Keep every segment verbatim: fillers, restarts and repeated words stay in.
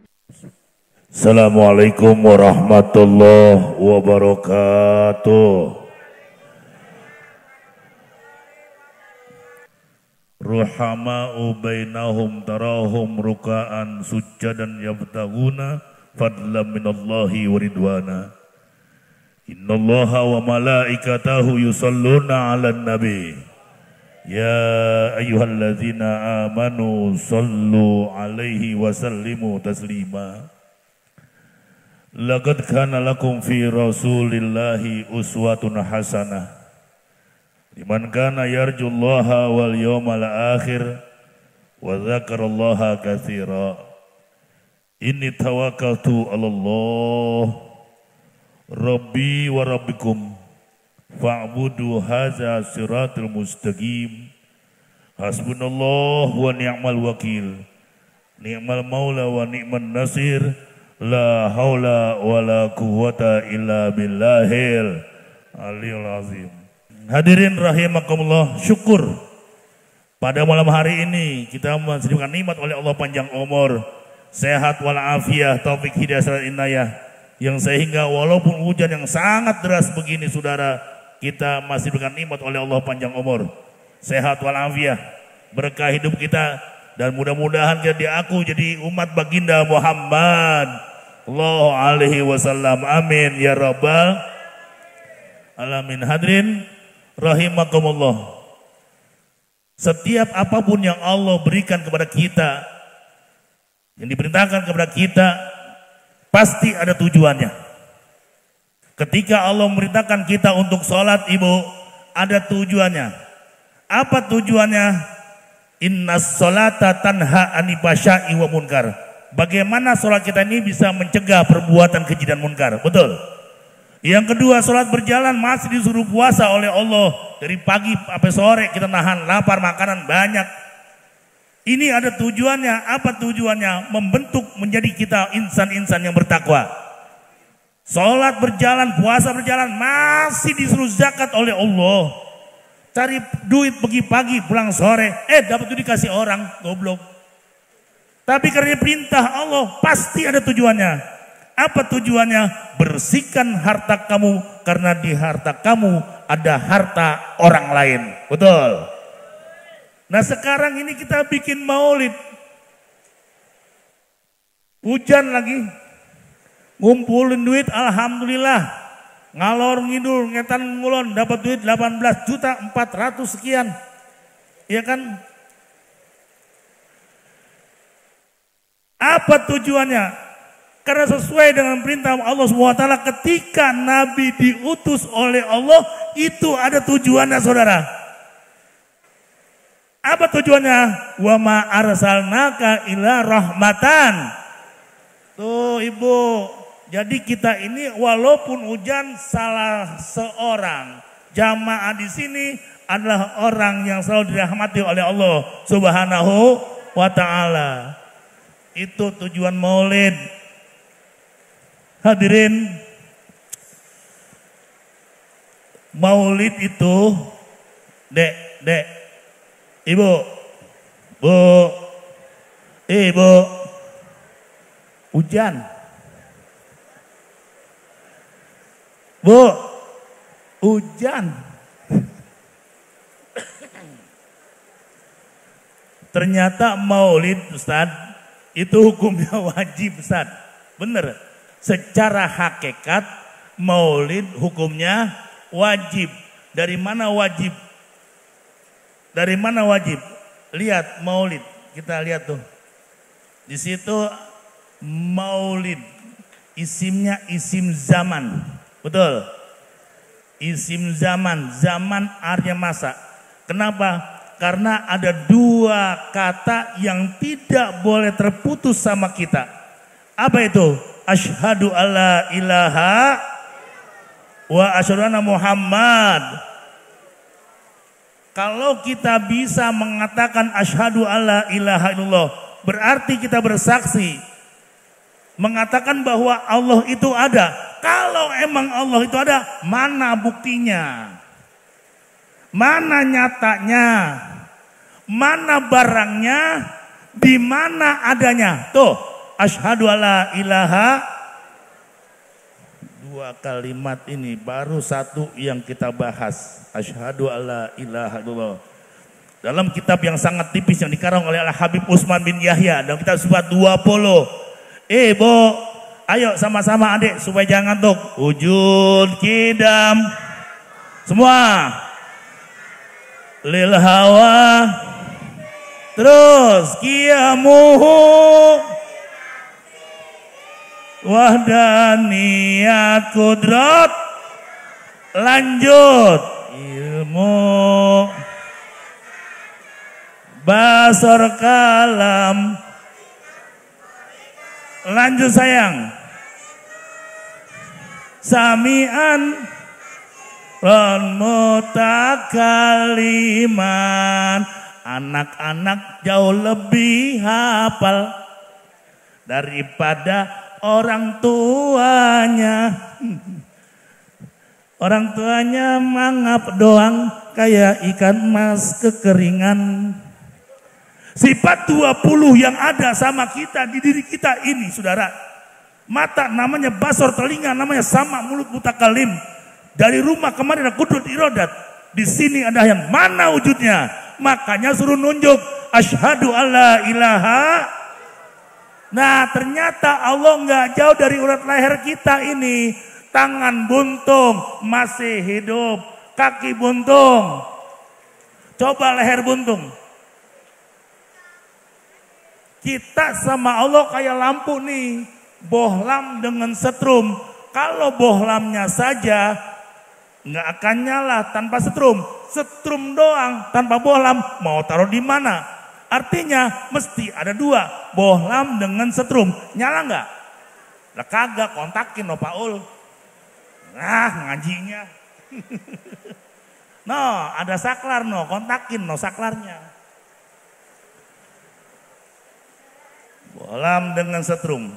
Assalamualaikum warahmatullahi wabarakatuh. Ruhama'u bainahum tarahum ruka'an sujjadan yabtaguna fadlan minallahi wa ridwana. Innallaha wa malaikatahu yusalluna 'alan nabi. Ya ayyuhalladzina amanu sallu 'alaihi wa sallimu taslima. Laqad kana lakum fi rasulillahi uswatun hasanah liman kana yarjullaha wal yawmal akhir wa dzakarallaha katsira. Inni tawakkaltu 'alallah rabbi wa rabbikum fa'budu hadza siratal mustaqim. Hasbunallah wa ni'mal wakil, ni'mal maula wa ni'man nasir. La haula wa la quwwata illa billahil aliyul azim. Hadirin rahimakumullah, syukur pada malam hari ini kita diberikan nikmat oleh Allah panjang umur, sehat walafiat, taufik hidayah serta inayah, yang sehingga walaupun hujan yang sangat deras begini saudara, kita masih diberikan nikmat oleh Allah panjang umur, sehat walafiat, berkah hidup kita, dan mudah-mudahan kita diaku jadi umat baginda Muhammad Sallallahu alaihi wasallam. Amin ya rabbal alamin. Hadirin rahimakumullah, setiap apapun yang Allah berikan kepada kita, yang diperintahkan kepada kita, pasti ada tujuannya. Ketika Allah memerintahkan kita untuk sholat, ibu, ada tujuannya. Apa tujuannya? Innas sholata tanha anil fahsya'i wa munkar. Bagaimana sholat kita ini bisa mencegah perbuatan keji dan munkar. Betul. Yang kedua, sholat berjalan masih disuruh puasa oleh Allah. Dari pagi sampai sore kita nahan lapar, makanan banyak. Ini ada tujuannya. Apa tujuannya? Membentuk menjadi kita insan-insan yang bertakwa. Sholat berjalan, puasa berjalan, masih disuruh zakat oleh Allah. Cari duit pergi pagi, pulang sore. Eh dapat duit dikasih orang, goblok. Tapi karena perintah Allah pasti ada tujuannya. Apa tujuannya? Bersihkan harta kamu, karena di harta kamu ada harta orang lain. Betul. Nah sekarang ini kita bikin maulid. Hujan lagi. Ngumpulin duit, alhamdulillah. Ngalor ngidul, ngetan ngulon, dapat duit delapan belas juta empat ratus sekian. Iya kan? Apa tujuannya? Karena sesuai dengan perintah Allah subhanahu wa taala, ketika Nabi diutus oleh Allah, itu ada tujuannya saudara. Apa tujuannya? Wa ma arsalnaka illa rahmatan. Tuh ibu, jadi kita ini walaupun hujan salah seorang, jamaah di sini adalah orang yang selalu dirahmati oleh Allah subhanahu wa ta'ala. Itu tujuan maulid. Hadirin, maulid itu, dek, dek, ibu, bu, ibu, hujan, bu, hujan. Ternyata maulid, Ustaz, itu hukumnya wajib, Ustaz. Bener. Secara hakikat maulid hukumnya wajib. Dari mana wajib? Dari mana wajib? Lihat maulid. Kita lihat tuh. Di situ maulid. Isimnya isim zaman. Betul. Isim zaman. Zaman arya masa. Kenapa? Karena ada dua kata yang tidak boleh terputus sama kita. Apa itu? Asyhadu alla ilaha wa asyhadu anna Muhammad. Kalau kita bisa mengatakan asyhadu alla ilaha illallah, berarti kita bersaksi mengatakan bahwa Allah itu ada. Kalau emang Allah itu ada, mana buktinya? Mana nyatanya? Mana barangnya? Di mana adanya? Tuh, Asyhadu alla ilaha. Dua kalimat ini baru satu yang kita bahas. Asyhadu alla ilaha illallah. Dalam kitab yang sangat tipis yang dikarang oleh Al-Habib Utsman bin Yahya dalam kitab Sifat dua puluh. Eh, Bo, ayo sama-sama adik supaya jangan ngantuk. Wujud kidam. Semua. Lil hawa. Terus qiyamuhu. Wahdaniyat kudrat. Lanjut. Ilmu. Basar kalam. Lanjut sayang. Sami'an ron mutakaliman. Anak-anak jauh lebih hafal daripada orang tuanya. Orang tuanya mangap doang kayak ikan mas kekeringan. Sifat dua puluh yang ada sama kita di diri kita ini, saudara. Mata namanya basor, telinga namanya sama, mulut mutakalim. Dari rumah kemarin ada kudrat irodat. Di sini ada yang mana wujudnya? Makanya suruh nunjuk. Asyhadu alla ilaha. Nah ternyata Allah nggak jauh dari urat leher kita ini. Tangan buntung masih hidup. Kaki buntung. Coba leher buntung. Kita sama Allah kayak lampu nih, bohlam dengan setrum. Kalau bohlamnya saja nggak akan nyala tanpa setrum. Setrum doang tanpa bohlam mau taruh di mana? Artinya mesti ada dua, bohlam dengan setrum. Nyala nggak? Lah kagak, kontakin no Paul. Nah ngajinya. No ada saklar no, kontakin no saklarnya. Bohlam dengan setrum.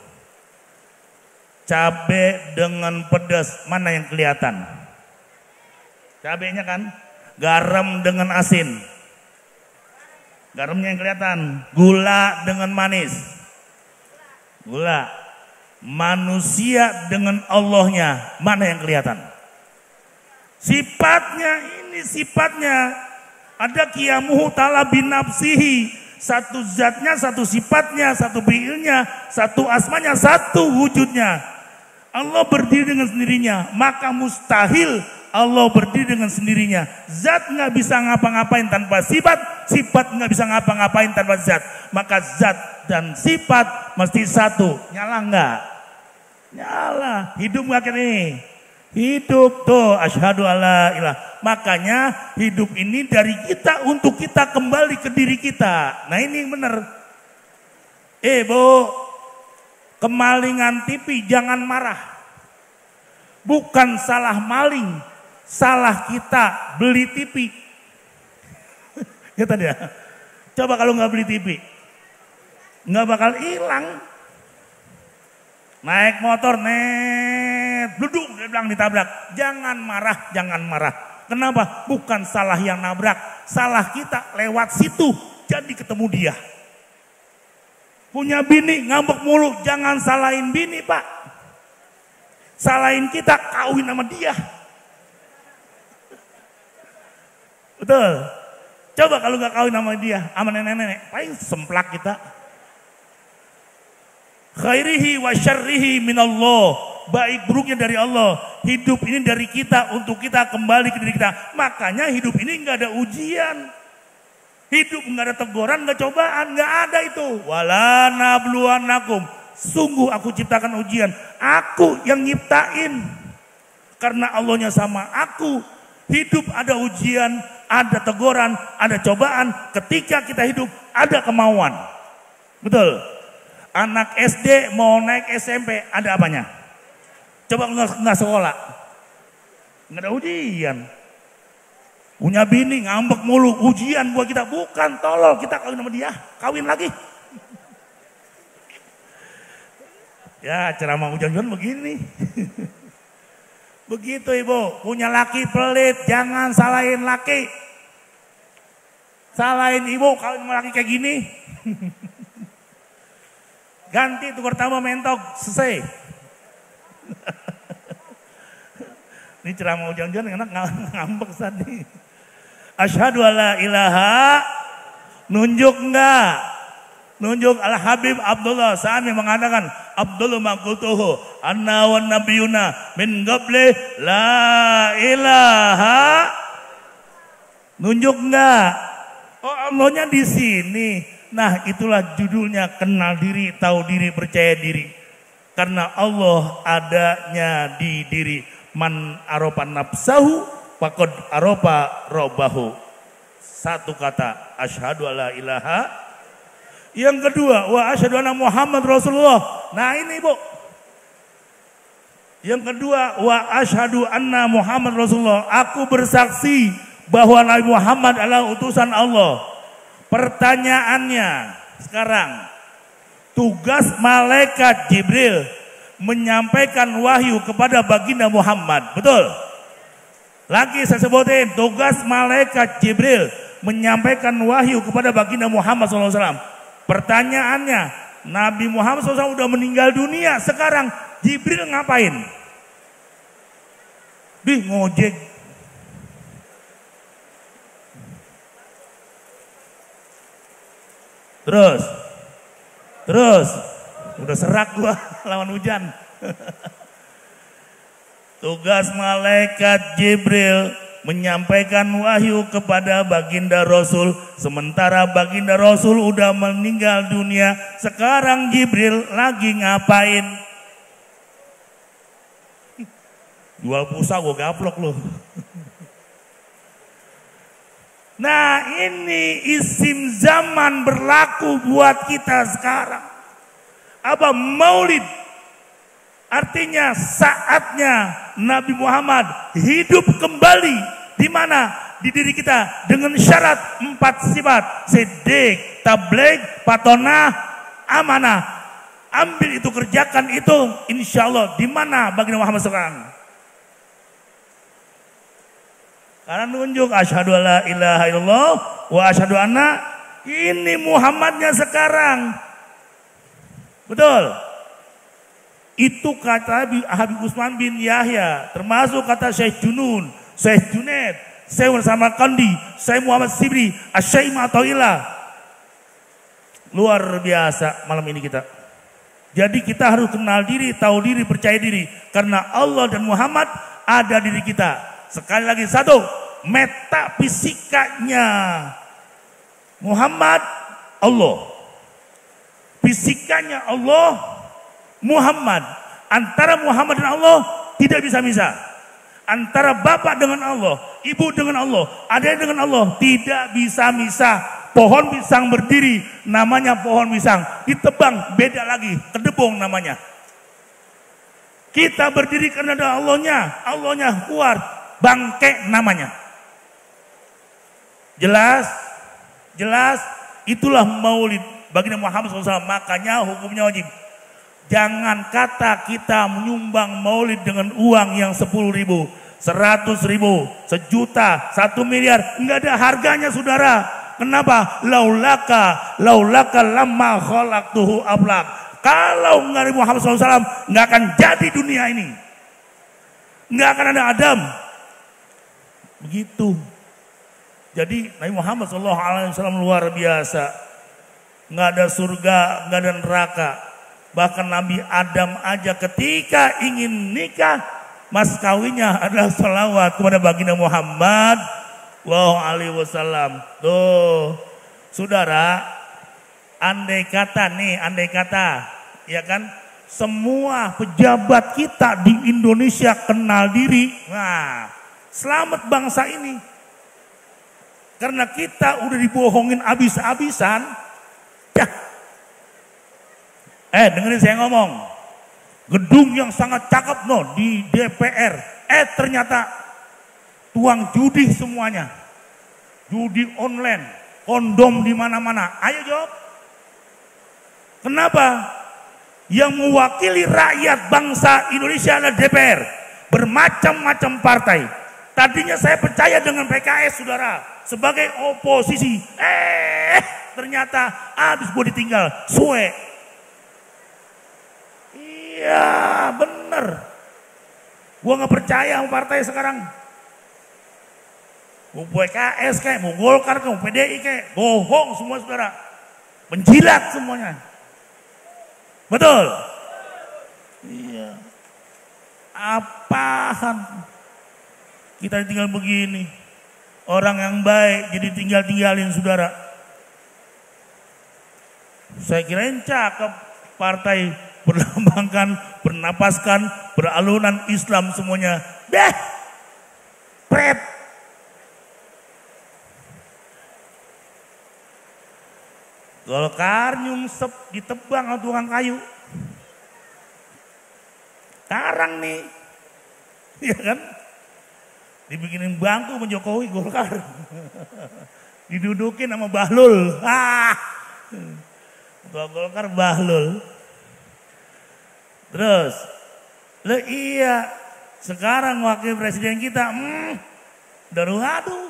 Cabe dengan pedas, mana yang kelihatan? Cabenya kan. Garam dengan asin. Garamnya yang kelihatan. Gula dengan manis. Gula. Manusia dengan Allahnya, mana yang kelihatan? Sifatnya ini sifatnya. Ada qiyamuhu ta'ala binafsihi. Satu zatnya, satu sifatnya, satu fiilnya, satu asmanya, satu wujudnya. Allah berdiri dengan sendirinya, maka mustahil Allah berdiri dengan sendirinya. Zat nggak bisa ngapa-ngapain tanpa sifat, sifat nggak bisa ngapa-ngapain tanpa zat. Maka zat dan sifat mesti satu. Nyala nggak? Nyala. Hidup nggak kini? Hidup tuh. Asyhadu alla ilah. Makanya hidup ini dari kita untuk kita kembali ke diri kita. Nah ini benar. Eh Bu, kemalingan T V jangan marah. Bukan salah maling, salah kita beli T V. Ya tadi ya. Coba kalau nggak beli T V, nggak bakal hilang. Naik motor, net, duduk, dia bilang ditabrak. Jangan marah, jangan marah. Kenapa? Bukan salah yang nabrak, salah kita lewat situ, jadi ketemu dia. Punya bini ngambek mulu, jangan salahin bini Pak. Salahin kita kawin sama dia. Betul. Coba kalau nggak kawin sama dia, sama nenek-nenek, paling semplak kita. Khairihi wa syarrihi minallah. Baik buruknya dari Allah. Hidup ini dari kita untuk kita kembali ke diri kita. Makanya hidup ini nggak ada ujian. Hidup nggak ada teguran, nggak cobaan, nggak ada itu. Wala nabluwannakum. Sungguh aku ciptakan ujian. Aku yang nyiptain. Karena Allahnya sama aku. Hidup ada ujian, ada teguran, ada cobaan. Ketika kita hidup ada kemauan. Betul. Anak S D mau naik S M P ada apanya? Coba nggak nggak sekolah, nggak ada ujian. Punya bini ngambek mulu, ujian buat kita. Bukan, tolol, kita kawin sama dia, kawin lagi. Ya ceramah hujan-hujan begini. Begitu Ibu, punya laki pelit, jangan salahin laki. Salahin ibu kawin sama laki kayak gini. ganti tukar tambah mentok, selesai. Ini ceramah hujan-hujan enak ngambek tadi. Asyhadu alla ilaha, nunjuk enggak? Nunjuk Al Habib Abdullah Sami mengatakan Abdullah maqultuhu anna wan nabiyuna min qabli la ilaha. Nunjuk enggak? Oh Allahnya di sini. Nah itulah judulnya kenal diri, tahu diri, percaya diri. Karena Allah adanya di diri. Man aropa nafsahu faqad aropa robbahu. Satu kata asyhadu alla ilaha. Yang kedua wa asyhadu anna Muhammad Rasulullah. Nah ini Bu. Yang kedua wa asyhadu anna Muhammad Rasulullah. Aku bersaksi bahwa Nabi Muhammad adalah utusan Allah. Pertanyaannya sekarang, tugas malaikat Jibril menyampaikan wahyu kepada baginda Muhammad, betul? Lagi saya sebutin, tugas malaikat Jibril menyampaikan wahyu kepada baginda Muhammad shallallahu alaihi wasallam. Pertanyaannya, Nabi Muhammad shallallahu alaihi wasallam udah meninggal dunia, sekarang Jibril ngapain? Di ngojek. Terus, terus, udah serak gua lawan hujan. Tugas malaikat Jibril menyampaikan wahyu kepada baginda Rasul. Sementara baginda Rasul udah meninggal dunia. Sekarang Jibril lagi ngapain? Jual pulsa gua gaplok loh. Nah ini isim zaman berlaku buat kita sekarang. Apa maulid? Artinya saatnya Nabi Muhammad hidup kembali. Di mana? Di diri kita dengan syarat empat sifat. Siddiq, tabligh, patonah, amanah. Ambil itu, kerjakan itu, insya Allah. Di mana baginda Muhammad sekarang? Karena nunjuk asyhadu alla ilaha illallah wa asyhadu anna, ini Muhammadnya sekarang. Betul. Itu kata Habib Utsman bin Yahya, termasuk kata Syekh Junun, Syekh Junaid, Syekh Samarkandi, Syekh Muhammad Sibri, Asy-Syaikh Ma'athaillah. Luar biasa malam ini kita. Jadi kita harus kenal diri, tahu diri, percaya diri. Karena Allah dan Muhammad ada di diri kita. Sekali lagi satu, metafisikanya Muhammad Allah, fisikanya Allah Muhammad. Antara Muhammad dan Allah tidak bisa misah. Antara bapak dengan Allah, ibu dengan Allah, adik dengan Allah tidak bisa misah. Pohon pisang berdiri namanya pohon pisang, ditebang beda lagi, kedebong namanya. Kita berdiri karena ada Allahnya, Allahnya kuat, bangke namanya. Jelas? Jelas? Itulah maulid baginda Muhammad shallallahu alaihi wasallam. Makanya hukumnya wajib. Jangan kata kita menyumbang maulid dengan uang yang sepuluh ribu, seratus ribu, sejuta, satu miliar. Enggak ada harganya saudara. Kenapa? Laulaka, laulaka lamma khalaqtuhu ablak. Kalau enggak Nabi Muhammad shallallahu alaihi wasallam, enggak akan jadi dunia ini. Enggak akan ada Adam. Begitu. Jadi Nabi Muhammad shallallahu alaihi wasallam luar biasa. Nggak ada surga, nggak ada neraka. Bahkan Nabi Adam aja ketika ingin nikah, mas kawinnya adalah salawat kepada baginda Muhammad sallallahu alaihi wasallam. Tuh, saudara, andai kata nih, andai kata, ya kan, semua pejabat kita di Indonesia kenal diri. Nah, selamat bangsa ini. Karena kita udah dibohongin abis-abisan. Ya. Eh dengerin saya ngomong. Gedung yang sangat cakep no di D P R. Eh ternyata tuang judi semuanya. Judi online, kondom di mana-mana. Ayo jawab. Kenapa? Yang mewakili rakyat bangsa Indonesia adalah D P R. Bermacam-macam partai. Tadinya saya percaya dengan P K S saudara, sebagai oposisi. Eh ternyata habis gue ditinggal. Suwe. Iya bener. Gua nggak percaya sama partai sekarang. Mau P K S kayak, mau Golkar kayak, mau P D I kayak, bohong semua saudara. Menjilat semuanya. Betul? Iya. Apaan? Kita tinggal begini. Orang yang baik jadi tinggal-tinggalin saudara. Saya kirain cakep partai berlambangkan, bernapaskan, beralunan Islam semuanya. Dah, pret. Golkar nyungsep ditebang sama tukang kayu. Karang nih, iya kan? Dibikinin bangku sama Jokowi Golkar. Didudukin sama Bahlul. Ah. Ketua Golkar Bahlul. Terus, le iya, sekarang wakil presiden kita, hmm, daru aduh.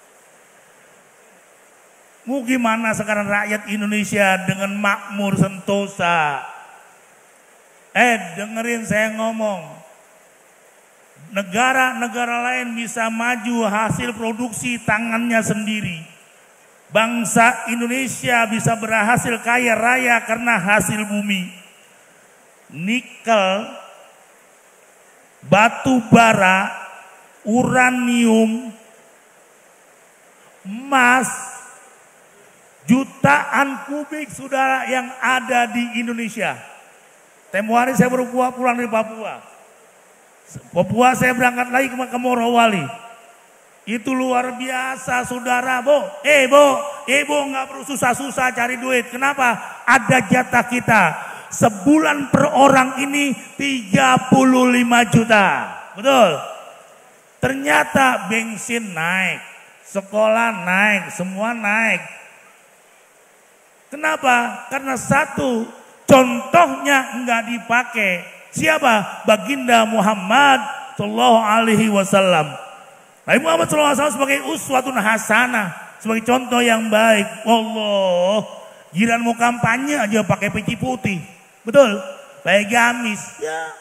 Mau gimana sekarang rakyat Indonesia dengan makmur sentosa? Eh, dengerin saya ngomong. Negara-negara lain bisa maju hasil produksi tangannya sendiri. Bangsa Indonesia bisa berhasil kaya raya karena hasil bumi. Nikel, batu bara, uranium, emas, jutaan kubik saudara yang ada di Indonesia. Tempo hari saya baru pulang dari Papua. Papua saya berangkat lagi ke Morowali. Itu luar biasa saudara, Bo. Eh, Bo, eh, Bo nggak perlu susah-susah cari duit. Kenapa? Ada jatah kita. Sebulan per orang ini tiga puluh lima juta. Betul? Ternyata bensin naik, sekolah naik, semua naik. Kenapa? Karena satu, contohnya nggak dipakai. Siapa? Baginda Muhammad Sallallahu Alaihi Wasallam. Nabi Muhammad Sallallahu Alaihi Wasallam sebagai uswatun hasanah, sebagai contoh yang baik. Allah, jiran mau kampanye aja pakai peci putih, betul? Pakai gamis. Ya.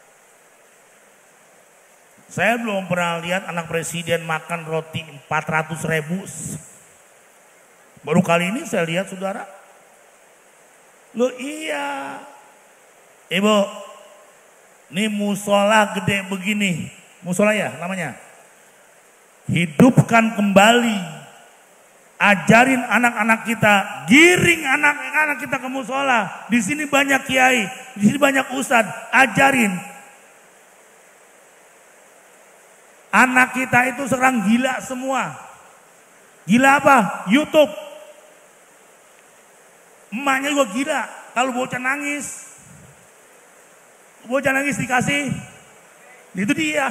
Saya belum pernah lihat anak presiden makan roti empat ratus ribu. Baru kali ini saya lihat saudara. Loh iya. Ibu, ini musola gede begini. Musola ya namanya. Hidupkan kembali. Ajarin anak-anak kita. Giring anak-anak kita ke musola. Di sini banyak kiai. Di sini banyak ustadz. Ajarin. Anak kita itu sekarang gila semua. Gila apa? YouTube. Emaknya juga gila. Kalau bocah nangis. Bocah nangis dikasih. Itu dia.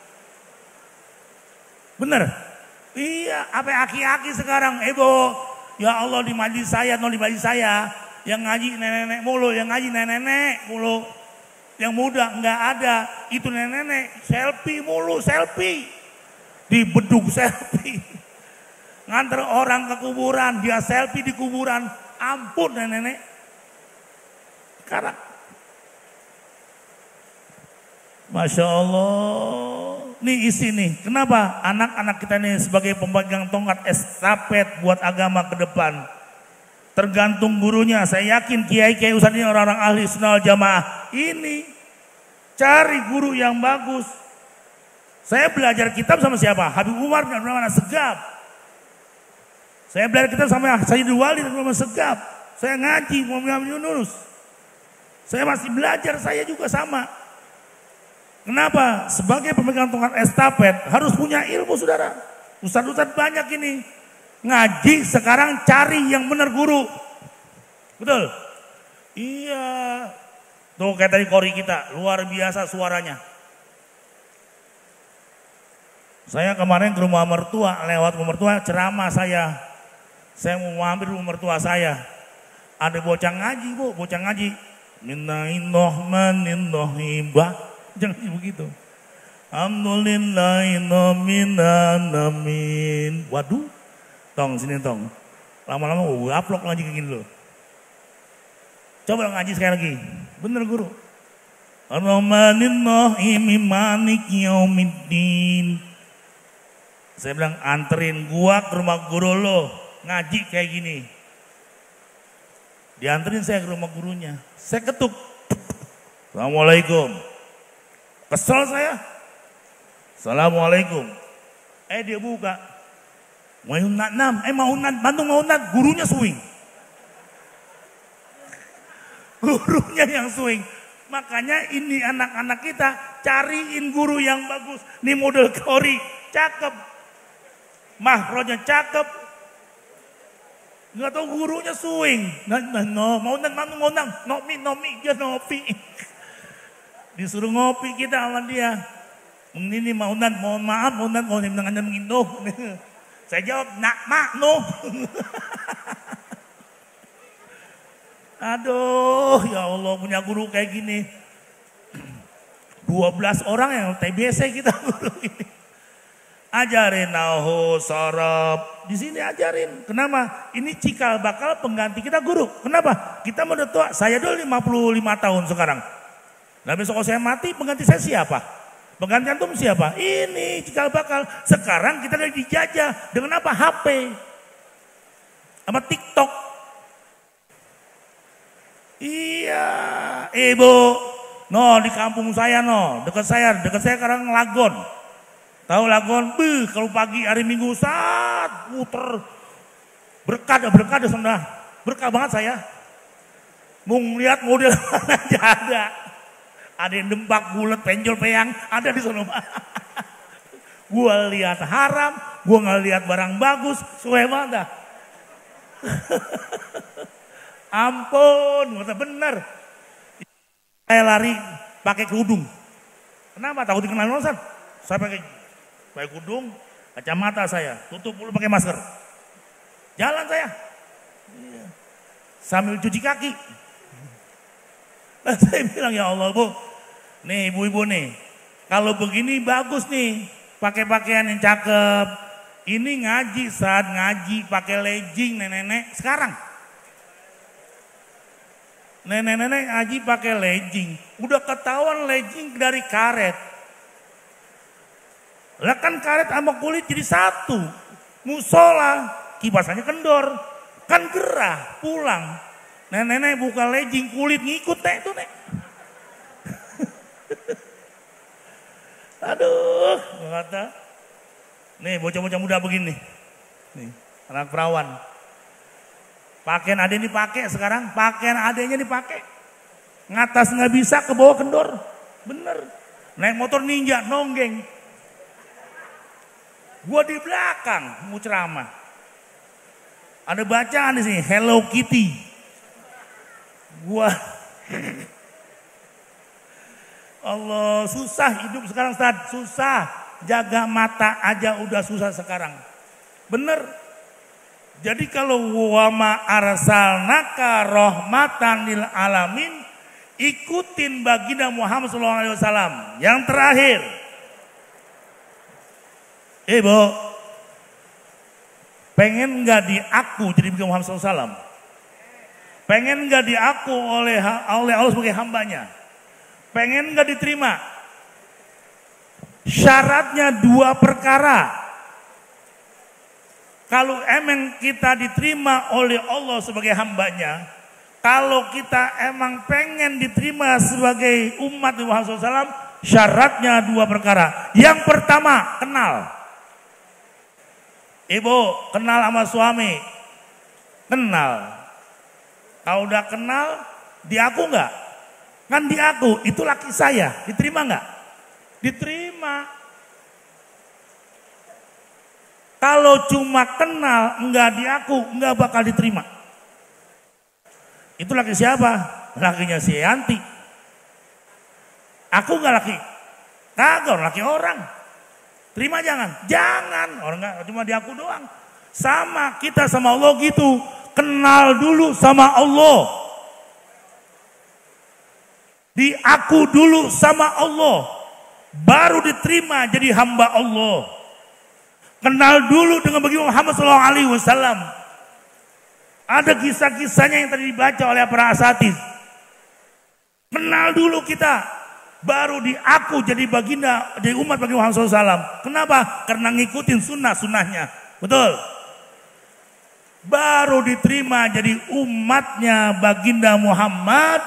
Bener. Iya. Apa aki-aki sekarang. Eh bo. Ya Allah di majlis saya. No di majlis saya. Yang ngaji nenek-nenek mulu. Yang ngaji nenek-nenek mulu. Yang muda enggak ada. Itu nenek-nenek. Selfie mulu. Selfie. Di bedug selfie. Nganter orang ke kuburan. Dia selfie di kuburan. Ampun nenek-nenek. Karena Masya Allah. Nih isi nih. Kenapa? Anak-anak kita ini sebagai pemegang tongkat estafet buat agama ke depan. Tergantung gurunya. Saya yakin kiai-kiai ustadz ini orang-orang ahli sunnah wal jamaah. Ini cari guru yang bagus. Saya belajar kitab sama siapa? Habib Umar bin Abdul Segaf. Saya belajar kitab sama Sayyidul Walid bin Abdul Segaf. Saya ngaji Muhammad bin Yunus. Saya masih belajar, saya juga sama. Kenapa? Sebagai pemegang tongkat estafet harus punya ilmu saudara. Ustadz-ustadz banyak ini. Ngaji sekarang cari yang benar guru. Betul? Iya. Tuh kayak tadi kori kita. Luar biasa suaranya. Saya kemarin ke rumah mertua. Lewat rumah mertua ceramah saya. Saya mau mampir rumah mertua saya. Ada bocah ngaji bu. Bocah ngaji. Minnahinnohmaninnohibah. Jangan begitu. Alhamdulillahirrahmanirrahim. Waduh. Tong sini tong. Lama-lama gue upload ngaji kayak gini loh. Coba ngaji sekali lagi. Bener guru. Ar-Rahmanir Rahim Maliki Yaumiddin. Saya bilang anterin gua ke rumah guru lo ngaji kayak gini. Dianterin saya ke rumah gurunya. Saya ketuk. Assalamualaikum. Kesel saya. Assalamualaikum. Eh dia buka. Mau unat enam. Eh mau unat. Bandung mau unat. Gurunya swing. Gurunya yang swing. Makanya ini anak-anak kita cariin guru yang bagus. Nih model Kori. Cakep. Mahronya cakep. Nggak tahu gurunya swing. Nah, nah, no, mau unat, Bandung mau unat. Nomi, nomi. Dia nopi. Disuruh ngopi kita sama dia. Ini mau unat, mohon maaf, mau unat, mau dengan anda menginduh. Saya jawab, nak mak, no. Aduh, ya Allah punya guru kayak gini. dua belas orang yang T B C kita guru ini. Ajarin nahu, sorab. Di sini ajarin. Kenapa? Ini cikal bakal pengganti kita guru. Kenapa? Kita udah tua. Saya dulu lima puluh lima tahun sekarang. Nah besok kalau saya mati, pengganti saya siapa? Pengganti antum siapa? Ini cikal bakal. Sekarang kita lagi dijajah dengan apa? H P. Sama TikTok. Iya, ibu. No, di kampung saya no, dekat saya, dekat saya sekarang Lagon. Tahu Lagon? Beuh, kalau pagi hari Minggu saat puter berkah, berkah sudah. Berkah banget saya. Mau lihat model mana aja ada. Ada yang dembak, bulat, penjol, peyang, ada di sana. Gua lihat haram, gua nggak lihat barang bagus, suwe banget dah. Ampun, bener. Saya lari pakai kerudung. Kenapa? Takut dikenal orang. Saya pakai pakai kerudung, kacamata saya, tutup mulut pakai masker. Jalan saya. Sambil cuci kaki. Nah, saya bilang ya Allah bu, nih ibu-ibu nih, kalau begini bagus nih, pakai pakaian yang cakep. Ini ngaji saat ngaji pakai legging nenek-nenek sekarang. Nenek-nenek ngaji pakai legging, udah ketahuan legging dari karet. Lah kan karet sama kulit jadi satu. Musola, kipasannya kendor, kan gerah pulang. Nenek-nenek buka legging kulit ngikut nek tuh nek. Aduh, kata. Nih bocah-bocah muda begini. Nih, anak perawan. Pakaian adek ini pakai sekarang, pakaian adeknya dipakai. Ngatas nggak bisa, ke bawah kendor. Bener. Naik motor ninja, nonggeng. Gua di belakang, mau ceramah. Ada bacaan di sini, Hello Kitty. Gua Allah, susah hidup sekarang Ustaz, susah. Jaga mata aja udah susah sekarang. Bener. Jadi kalau wama arsalnaka rahmatan lil alamin, ikutin baginda Muhammad sallallahu alaihi wasallam. Yang terakhir, Ibu, pengen nggak diaku jadi baginda Muhammad sallallahu alaihi wasallam? Pengen nggak diaku oleh oleh Allah sebagai hambanya? Pengen nggak diterima? Syaratnya dua perkara. Kalau emang kita diterima oleh Allah sebagai hambanya, kalau kita emang pengen diterima sebagai umat Muhammad sallallahu alaihi wasallam, syaratnya dua perkara. Yang pertama, kenal. Ibu, kenal sama suami. Kenal. Kalau udah kenal, diaku nggak? Kan diaku, itu laki saya. Diterima nggak? Diterima. Kalau cuma kenal, enggak diaku, enggak bakal diterima. Itu laki siapa? Lakinya si Yanti. Aku enggak laki. Kagak, laki orang. Terima jangan? Jangan. Orang enggak, cuma diaku doang. Sama kita sama Allah gitu. Kenal dulu sama Allah. Diaku dulu sama Allah. Baru diterima jadi hamba Allah. Kenal dulu dengan baginda Muhammad sallallahu alaihi wasallam. Ada kisah-kisahnya yang tadi dibaca oleh para asatidz. Kenal dulu kita. baru diaku jadi baginda, jadi umat bagi Muhammad shallallahu alaihi wasallam. Kenapa? Karena ngikutin sunnah-sunnahnya. Betul. Baru diterima jadi umatnya baginda Muhammad.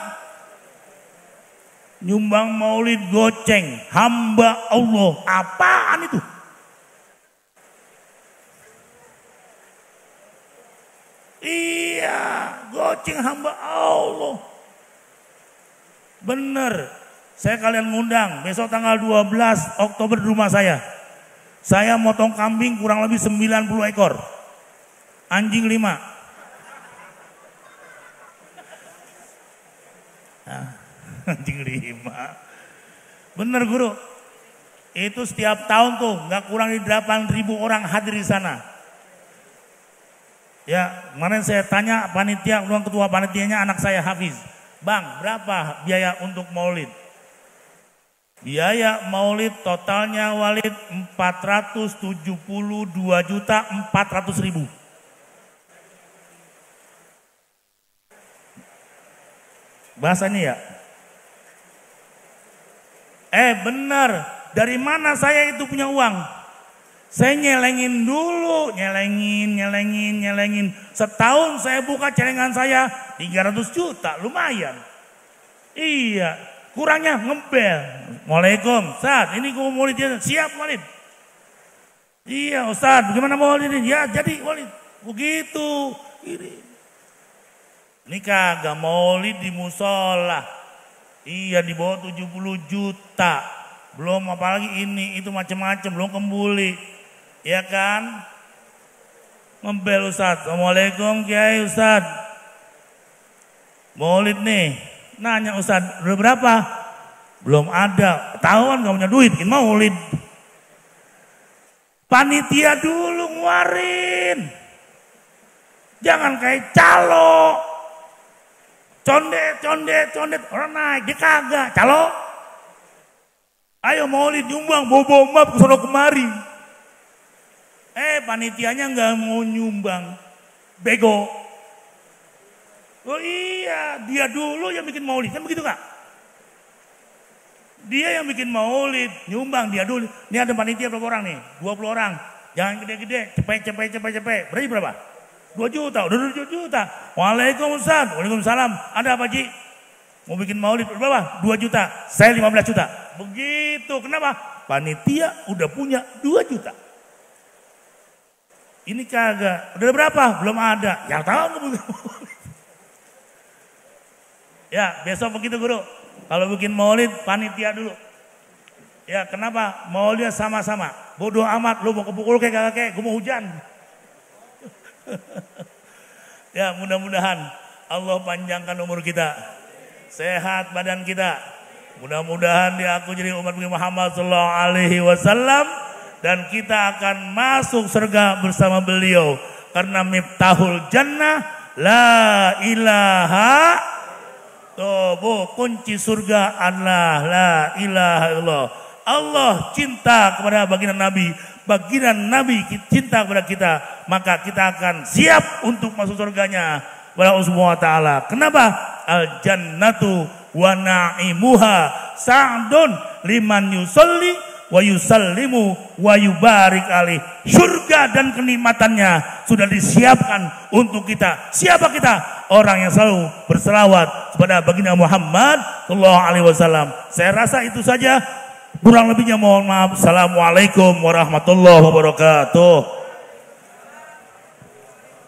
Nyumbang maulid goceng, hamba Allah. Apaan itu? Iya, goceng hamba Allah. Bener. Saya kalian ngundang besok tanggal dua belas Oktober di rumah saya. Saya motong kambing kurang lebih sembilan puluh ekor. Anjing lima. Nah, anjing lima. Bener guru. Itu setiap tahun tuh nggak kurang dari delapan ribu orang hadir di sana. Ya, kemarin saya tanya panitia, ruang ketua panitianya anak saya Hafiz. Bang, berapa biaya untuk maulid? Biaya maulid totalnya Walid empat ratus tujuh puluh dua juta empat ratus ribu. Bahasanya ya? Eh benar, dari mana saya itu punya uang? Saya nyelengin dulu, nyelengin, nyelengin, nyelengin. Setahun saya buka celengan saya tiga ratus juta, lumayan. Iya. Kurangnya ngebel. Waalaikum, Ustaz, ini gue maulid ya. Siap maulid. Iya Ustaz, bagaimana maulid ini? Ya jadi maulid. Begitu. Ini, ini kagak maulid di musola. Iya di bawah tujuh puluh juta. Belum apalagi ini, itu macam-macam. Belum kembuli. Ya kan? Ngebel Ustaz. Assalamualaikum Kiai Ustaz. Maulid nih. Nanya Ustaz, udah berapa? Belum ada. Tahuan gak punya duit, bikin maulid. Panitia dulu nguarin. Jangan kayak calo. Condet, condet, condet. Orang naik, dia kagak. Calo. Ayo maulid nyumbang, bawa-bawa map ke sono kemari. Eh panitianya gak mau nyumbang. Bego. Oh iya, dia dulu yang bikin maulid, kan begitu kak? Dia yang bikin maulid, nyumbang dia dulu. Ini ada panitia berapa orang nih? dua puluh orang. Jangan gede-gede, cepet, cepet, cepet, cepet. Berarti berapa? dua juta, udah dua juta. Waalaikumsalam, waalaikumsalam. Ada apa Ji? Mau bikin maulid berapa? dua juta. Saya lima belas juta. Begitu, kenapa? Panitia udah punya dua juta. Ini kagak. Udah berapa? Belum ada. Ya tahu nggak? Ya besok begitu guru. Kalau bikin maulid panitia dulu. Ya kenapa? Maulidnya sama-sama. Bodoh amat. Lu mau kepukul kayak kakek. Gue mau hujan. Ya mudah-mudahan Allah panjangkan umur kita. Sehat badan kita. Mudah-mudahan diaku jadi umat Muhammad sallallahu alaihi wasallam. Dan kita akan masuk surga bersama beliau. Karena miftahul jannah. La ilaha Tuh, bu, kunci surga adalah la ilaha illallah. Allah cinta kepada baginda Nabi, baginda Nabi cinta kepada kita, maka kita akan siap untuk masuk surganya kepada Allah Subhanahu wa taala. Kenapa? Al jannatu wa na'imuha sa'dun liman yusalli wa yusallimu wa yubarik alih. Surga dan kenikmatannya sudah disiapkan untuk kita. Siapa kita? Orang yang selalu berselawat kepada baginda Muhammad sallallahu alaihi wasallam. Saya rasa itu saja. Kurang lebihnya mohon maaf. Assalamualaikum warahmatullahi wabarakatuh.